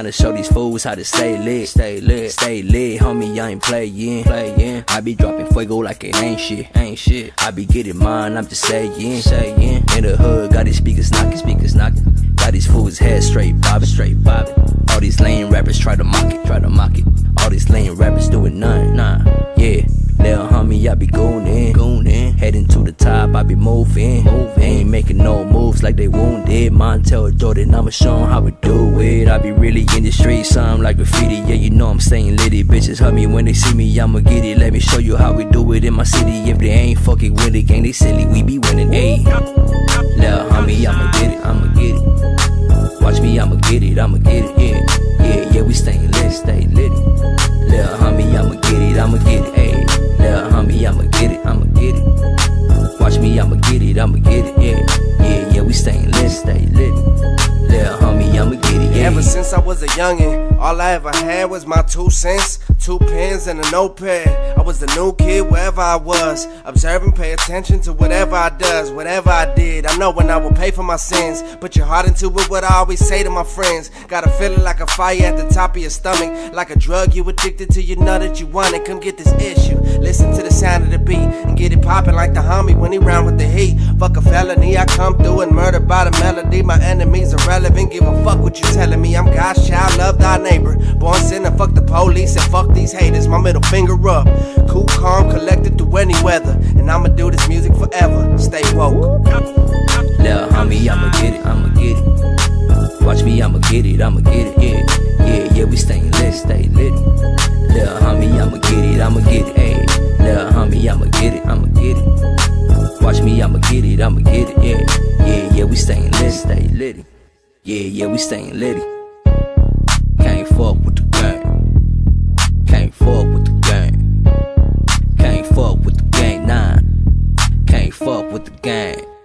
tryna show these fools how to stay lit. Stay lit, stay lit, homie, I ain't playing. I be dropping fuego like it ain't shit. I be getting mine, I'm just saying. In the hood, got these speakers knocking. Got these fools head straight bobbing. All these lame rappers try to mock it. All these lame rappers doing nothing. Yeah, little homie, I be goonin'. Heading to the top, I be moving. Ain't making no moves like they wounded. Montel Jordan, I'ma show 'em how we do it. I be really in the streets, something like graffiti. Yeah, you know I'm staying litty. Bitches hug me when they see me, I'ma get it. Let me show you how we do it in my city. If they ain't fucking with the gang, they silly, we be winning. Ayy, little homie, I'ma get it. Watch me, I'ma get it. Yeah, we staying lit, stay lit. Little homie, I'ma get it. Ayy, little homie, I'ma get it. Watch me, I'ma get it. Yeah, we staying lit, stay lit. Little homie, I'ma get it. Ever since I was a youngin', all I ever had was my 2 cents, 2 pens and a notepad. I was the new kid wherever I was, observing, pay attention to whatever I does, whatever I did. I know when I will pay for my sins. Put your heart into it, what I always say to my friends. Got a feeling like a fire at the top of your stomach, like a drug you addicted to, you know that you want it. Come get this issue, listen to the sound of the beat, and get it poppin' like the homie when he round with the heat. Fuck a felony, I come through and murder by the melody. My enemies irrelevant, give a fuck what you telling me. I'm God's child, love thy neighbor. Born sinner, fuck the police and fuck these haters. My middle finger up, cool, calm, collected through any weather. And I'ma do this music forever, stay woke. Little homie, I'ma get it. Watch me, I'ma get it. Yeah, we staying lit, stay lit. Little homie, I'ma get it. Ayy, little homie, I'ma get it. Watch me, I'ma get it. Yeah, we staying lit, stay lit. Yeah, we staying lit. Can't fuck with the gang. Can't fuck with the gang. Can't fuck with the gang, nah. Can't fuck with the gang.